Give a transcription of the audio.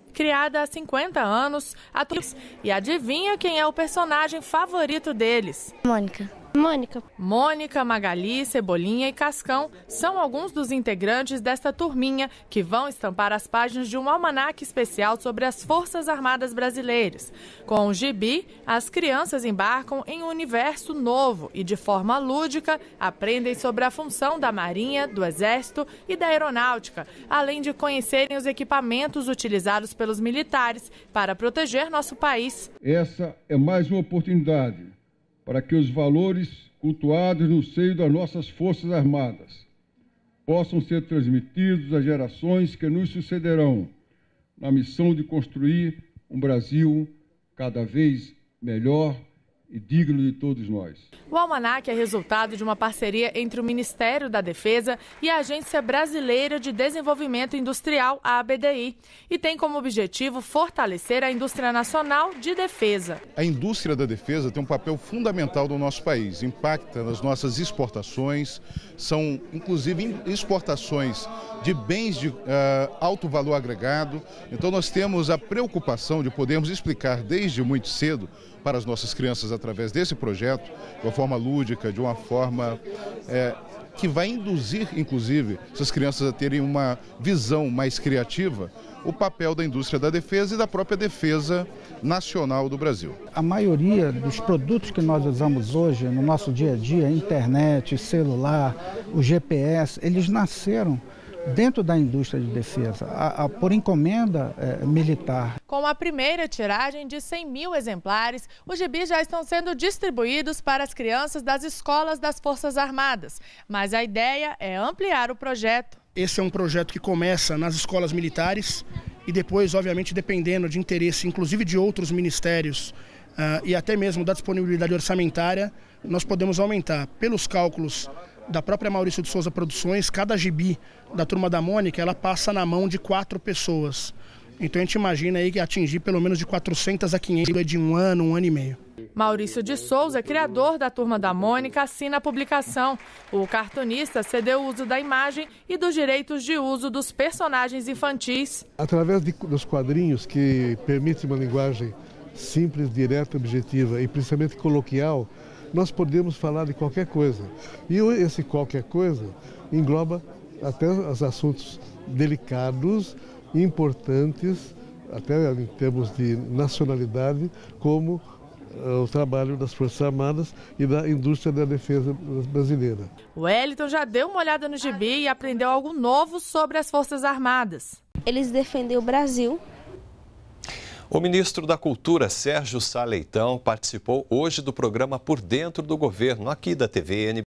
Criada há 50 anos, e adivinha quem é o personagem favorito deles? Mônica, Magali, Cebolinha e Cascão são alguns dos integrantes desta turminha que vão estampar as páginas de um almanaque especial sobre as Forças Armadas Brasileiras. Com o gibi, as crianças embarcam em um universo novo e, de forma lúdica, aprendem sobre a função da Marinha, do Exército e da Aeronáutica, além de conhecerem os equipamentos utilizados pelos militares para proteger nosso país. Essa é mais uma oportunidade para que os valores cultuados no seio das nossas Forças Armadas possam ser transmitidos às gerações que nos sucederão na missão de construir um Brasil cada vez melhor e digno de todos nós. O almanaque é resultado de uma parceria entre o Ministério da Defesa e a Agência Brasileira de Desenvolvimento Industrial, a ABDI, e tem como objetivo fortalecer a indústria nacional de defesa. A indústria da defesa tem um papel fundamental no nosso país, impacta nas nossas exportações, são inclusive exportações de bens de alto valor agregado. Então nós temos a preocupação de podermos explicar desde muito cedo para as nossas crianças através desse projeto, de uma forma lúdica, de uma forma que vai induzir, inclusive, essas crianças a terem uma visão mais criativa, o papel da indústria da defesa e da própria defesa nacional do Brasil. A maioria dos produtos que nós usamos hoje no nosso dia a dia, internet, celular, o GPS, eles nasceram dentro da indústria de defesa, por encomenda militar. Com a primeira tiragem de 100 mil exemplares, os gibis já estão sendo distribuídos para as crianças das escolas das Forças Armadas. Mas a ideia é ampliar o projeto. Esse é um projeto que começa nas escolas militares e depois, obviamente, dependendo de interesse, inclusive de outros ministérios e até mesmo da disponibilidade orçamentária, nós podemos aumentar. Pelos cálculos da própria Maurício de Souza Produções, cada gibi da Turma da Mônica, ela passa na mão de 4 pessoas. Então a gente imagina aí que atingir pelo menos de 400 a 500 de um ano e meio. Maurício de Souza, criador da Turma da Mônica, assina a publicação. O cartunista cedeu o uso da imagem e dos direitos de uso dos personagens infantis. Através dos quadrinhos, que permitem uma linguagem simples, direta, objetiva e principalmente coloquial, nós podemos falar de qualquer coisa. E esse qualquer coisa engloba até os assuntos delicados, importantes, até em termos de nacionalidade, como o trabalho das Forças Armadas e da indústria da defesa brasileira. O Wellington já deu uma olhada no gibi e aprendeu algo novo sobre as Forças Armadas. Eles defendem o Brasil. O ministro da Cultura, Sérgio Sá Leitão, participou hoje do programa Por Dentro do Governo, aqui da TV